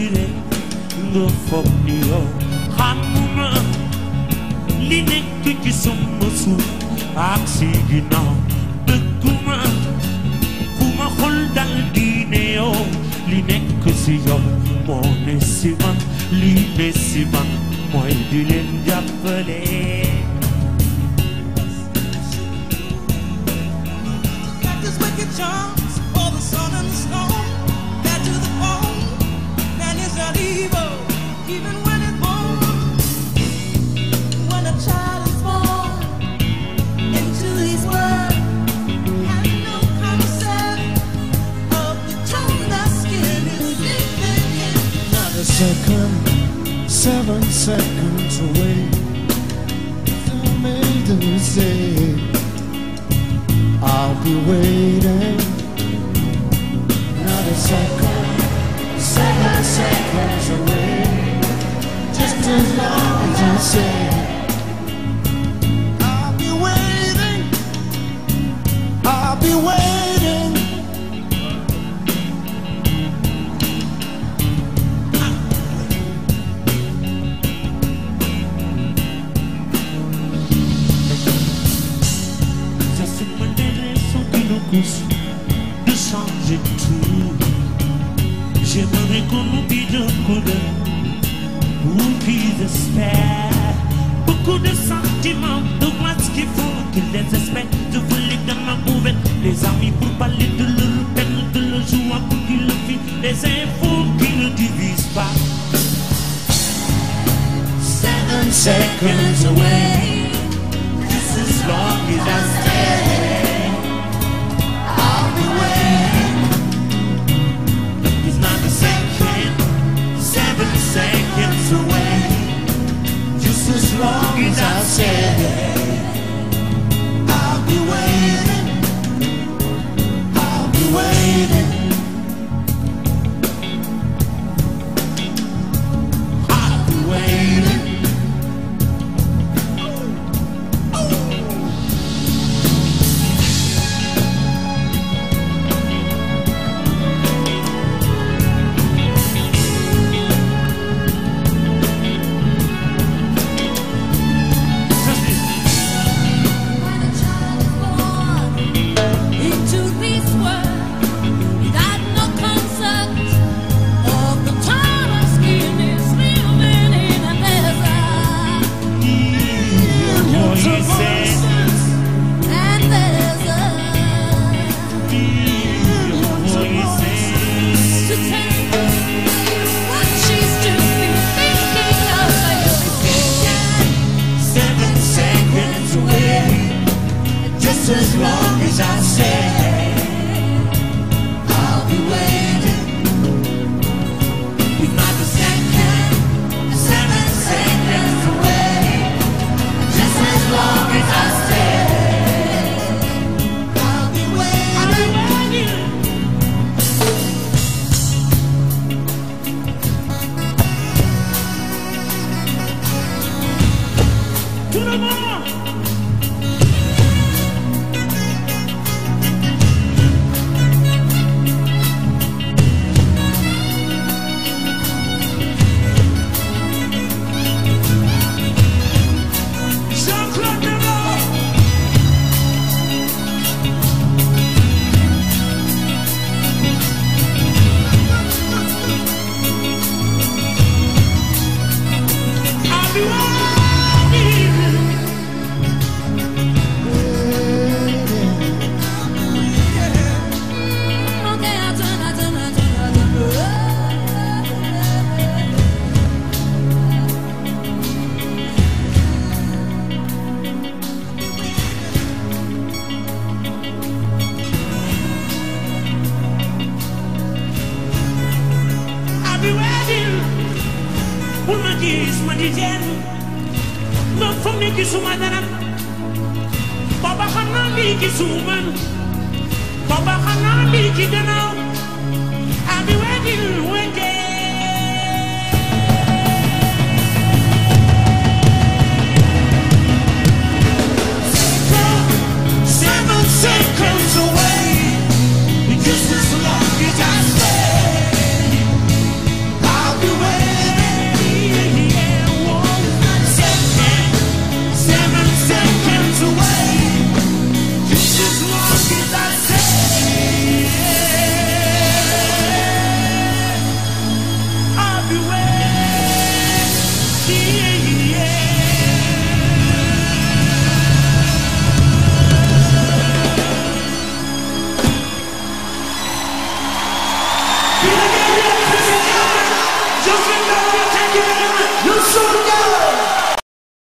tuuti nga foog ni yow xamuma li nekk ci sama suuf ak si ginnaaw bëgguma fu ma xol dal di ne yow li nekk si yow moo ne si man li ne si man mooy di leen jàppale. Charms for the sun and the storm, back to the bone. Man is not evil, even when it's born. When a child is born into this world, has no concept of the tone that skin is living in. Not a second, 7 seconds away. The maiden say, I'll be waiting. Not a second, 7 seconds away. Just as long as I say, I'll be waiting. I'll be waiting. De changer tout, j'aimerais qu'on oublie d'un coup d'œil ou qu'ils espèrent beaucoup de sentiments, de moi ce qu'il faut qu'ils les espèrent. Je voulais dans ma bouvette les amis pour parler de leur peine, de leur joie pour qu'ils le vivent, les infos qui ne divisent pas. 7 seconds away, just as long as I stay. Seconds away, just as long as I say, I'll be waiting, I'll be waiting, I'll be waiting. As long as I say, I'll be waiting. It's not a second, 7 seconds away. Just as long as I say, I'll be waiting. To the moon. Ma di jen ma foog ne gisuma dara baba xam naa lii gisuma baba xam naa lii ci gannaaw I'll be waiting, waiting.